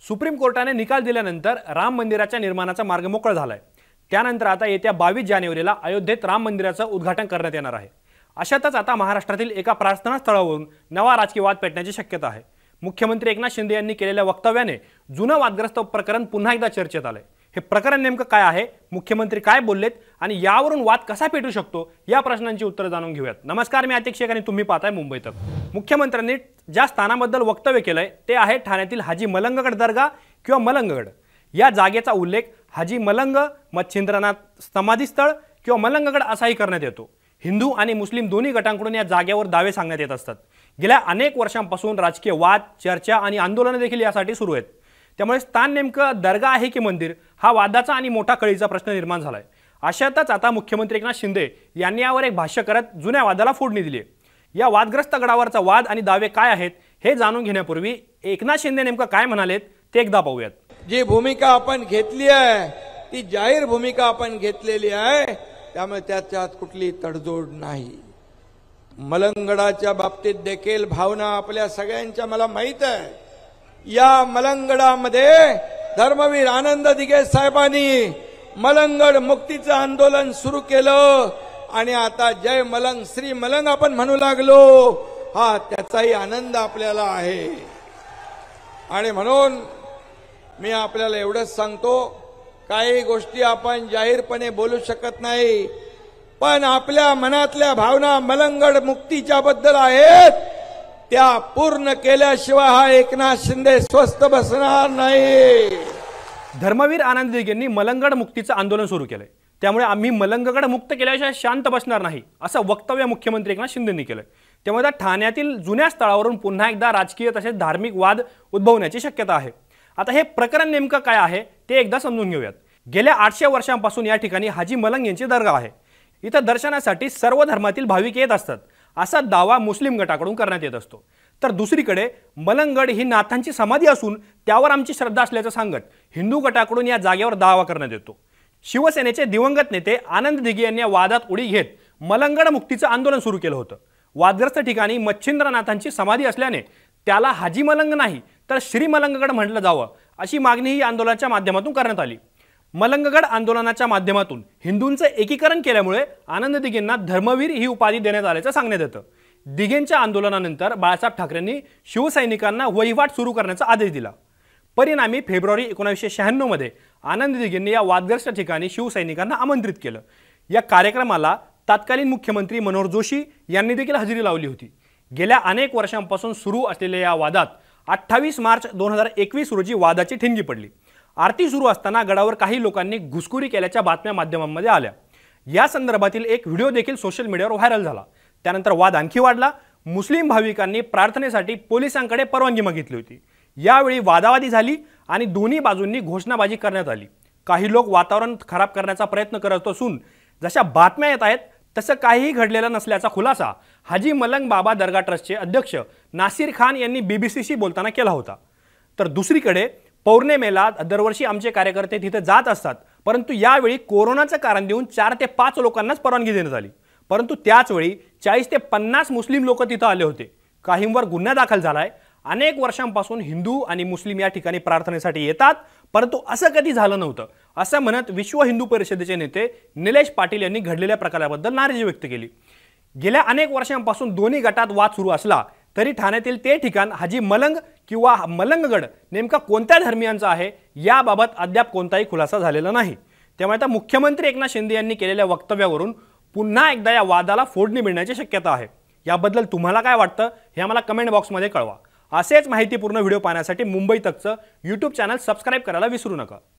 Supreme कोर्टाने निकाल दिल्यानंतर राम मंदिराच्या निर्माणाचा मार्ग मोकळा झालाय। त्यानंतर आता येत्या 22 जानेवारीला अयोध्येत राम मंदिराचं उद्घाटन करण्यात येणार आहे। अशातच आता महाराष्ट्रातील एका प्रार्थना स्थळावरून नवा राजकीय वाद पेटण्याची शक्यता आहे। मुख्यमंत्री एकनाथ शिंदे यांनी केलेल्या वक्तव्याने जुनं वादग्रस्त प्रकरण पुन्हा एकदा चर्चेत आलंय। हे प्रकरण नेमकं काय आहे, मुख्यमंत्री काय बोललेत आणि यावरून वाद कसा पेटू शकतो, या प्रश्नांची उत्तरे जाणून घेऊयात। नमस्कार, मी अतिक शेख आणि तुम्ही पाहताय मुंबई तक। मुख्यमंत्र्यांनी ज्या स्थानाबद्दल वक्तव्य केलंय ते आहे ठाण्यातील हाजी मलंगगड दर्गा किंवा मलंगगड। या जागेचा उल्लेख हाजी मलंग मच्छिंद्रनाथ समाधीस्थळ किंवा मलंगगड असाही करण्यात येतो। हिंदू आणि मुस्लिम दोन्ही गटांकडून या जागेवर दावे सांगण्यात येत असतात। गेल्या अनेक वर्षांपासून राजकीय वाद, चर्चा आणि आंदोलने देखील यासाठी सुरू आहेत। त्यामुळे स्थान नेमकं दर्गा आहे की मंदिर, हा वादाचा आणि मोठा कळीचा प्रश्न निर्माण झालाय। अशातच आता मुख्यमंत्री एकनाथ शिंदे यांनी यावर एक भाष्य करत जुन्या वादाला फोडणी दिली आहे। या वादग्रस्त गडावरचा वाद आणि दावे काय आहेत हे जाणून घेण्यापूर्वी एकनाथ शिंदे नेमकं काय म्हणालेत ते एकदा पाहूयात। जी भूमिका आपण घेतली आहे ती जाहीर भूमिका आपण घेतलेली आहे, त्यामुळे त्याच्यात कुठली तडजोड नाही। मलंगगडाच्या बाबतीत देखील भावना आपल्या सगळ्यांच्या मला माहित आहे। या मलंगगडामध्ये धर्मवीर आनंद दिघे साहेबांनी मलंगगड मुक्तीचं आंदोलन सुरू केलं आणि आता जय मलंग श्री मलंग आपण म्हणू लागलो, हा त्याचाही आनंद आपल्याला आहे। आणि म्हणून मी आपल्याला एवढंच सांगतो, काही गोष्टी आपण जाहीरपणे बोलू शकत नाही, पण आपल्या मनातल्या भावना मलंगगड मुक्तीच्या बद्दल आहेत त्या पूर्ण केल्याशिवाय हा एकनाथ शिंदे स्वस्थ बसणार नाही। धर्मवीर आनंद दिघेंनी मलंगगड मुक्तीचं आंदोलन सुरू केलंय, त्यामुळे आम्ही मलंगगड मुक्त केल्याशिवाय शांत बसणार नाही असं वक्तव्य मुख्यमंत्री एकनाथ शिंदेंनी केलंय। त्यामुळे ठाण्यातील जुन्या स्थळावरून पुन्हा एकदा राजकीय तसेच धार्मिक वाद उद्भवण्याची शक्यता आहे। आता हे प्रकरण नेमकं काय आहे ते एकदा समजून घेऊयात। गेल्या 800 वर्षांपासून या ठिकाणी हाजी मलंग यांची दर्गा आहे। इथं दर्शनासाठी सर्व धर्मातील भाविक येत असतात असा दावा मुस्लिम गटाकडून करण्यात येत असतो। तर दुसरीकडे मलंगगड ही नाथांची समाधी असून त्यावर आमची श्रद्धा असल्याचं सांगत हिंदू गटाकडून या जागेवर दावा करण्यात येतो। शिवसेनेचे दिवंगत नेते आनंद दिघे यांनी या वादात उडी घेत मलंगगड मुक्तीचं आंदोलन सुरू केलं होतं। वादग्रस्त ठिकाणी मच्छिंद्रनाथांची समाधी असल्याने त्याला हाजी मलंग नाही तर श्री मलंगगड म्हटलं जावं अशी मागणी ही आंदोलनाच्या माध्यमातून करण्यात आली। मलंगगड आंदोलनाच्या माध्यमातून हिंदूंचं एकीकरण केल्यामुळे आनंद दिघेंना धर्मवीर ही उपाधी देण्यात आल्याचं सांगण्यात येतं। दिघेंच्या आंदोलनानंतर बाळासाहेब ठाकरेंनी शिवसैनिकांना वहिवाट सुरू करण्याचा आदेश दिला। परिणामी फेब्रुवारी 1996 मध्ये आनंद दिघेंनी या वादग्रस्त ठिकाणी शिवसैनिकांना आमंत्रित केलं। या कार्यक्रमाला तत्कालीन मुख्यमंत्री मनोहर जोशी यांनी देखील हजेरी लावली होती। गेल्या अनेक वर्षांपासून सुरू असलेल्या या वादात 28 मार्च 2021 रोजी वादाची ठिणगी पडली। आरती सुरू असताना गडावर काही लोकांनी घुसखोरी केल्याच्या बातम्या माध्यमांमध्ये आल्या। या संदर्भातील एक व्हिडिओ देखील सोशल मीडियावर व्हायरल झाला। त्यानंतर वाद आणखी वाढला। मुस्लिम भाविकांनी प्रार्थनेसाठी पोलिसांकडे परवानगी मागितली होती। यावेळी वादावादी झाली आणि दोन्ही बाजूंनी घोषणाबाजी करण्यात आली। काही लोक वातावरण खराब करण्याचा प्रयत्न करत असून जशा बातम्या येत आहेत तसं काहीही घडलेलं नसल्याचा खुलासा हाजी मलंग बाबा दर्गा ट्रस्टचे अध्यक्ष नासिर खान यांनी बीबीसीशी बोलताना केला होता। तर दुसरीकडे पौर्णिमेला दरवर्षी आमचे कार्यकर्ते तिथे जात असतात, परंतु यावेळी कोरोनाचं कारण देऊन 4 ते 5 लोकांनाच परवानगी देण्यात आली। परंतु त्याच वेळी 40 ते 50 मुस्लिम लोक तिथे आले होते। काहींवर गुन्हा दाखल झालाय। अनेक वर्षांपासून हिंदू आणि मुस्लिम या ठिकाणी प्रार्थनेसाठी येतात, परंतु असं कधी झालं नव्हतं असं म्हणत विश्व हिंदू परिषदेचे नेते निलेश पाटील यांनी घडलेल्या प्रकाराबद्दल नाराजी व्यक्त केली। गेल्या अनेक वर्षांपासून दोन्ही गटात वाद सुरू असला तरी ठाण्यातील ते ठिकाण हाजी मलंग किंवा मलंगगड नेमका कोणत्या धर्मियांचा आहे याबाबत अद्याप कोणताही खुलासा झालेला नाही। त्यामुळे आता मुख्यमंत्री एकनाथ शिंदे यांनी केलेल्या वक्तव्यावरून पुन्हा एकदा या वादाला फोडणी मिळण्याची शक्यता आहे। याबद्दल तुम्हाला काय वाटतं हे आम्हाला कमेंट बॉक्समध्ये कळवा। असेच माहितीपूर्ण व्हिडिओ पाहण्यासाठी मुंबई तकचं YouTube चॅनल सबस्क्राइब करायला विसरू नका।